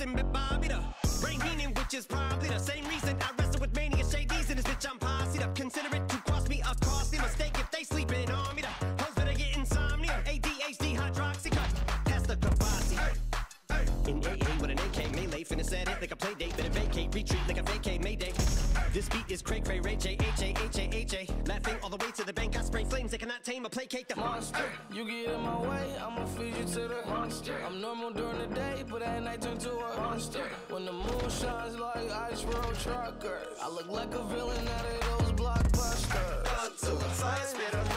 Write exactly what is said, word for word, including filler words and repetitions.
and Bobby the brain meaning, which is probably the same reason I wrestle with mania shades in this bitch. I'm posse up. Consider it to cost me a costly mistake if they sleeping on me. The hoes better get insomnia. A D H D hydroxy cut past the capacity. In A A with an A K melee, finna set it like a play date. Better vacate, retreat like a vacate mayday. This beat is cray cray, Ray J, H A, H A, H A. Laughing all the way to the bank, I spray flames that cannot tame or placate the monster. You get in my way, I'ma feed you to the monster. I'm normal during the day, but at night turn to a monster. When the moon shines like ice road truckers, I look like a villain out of those blockbusters. Up to the fire, spit up.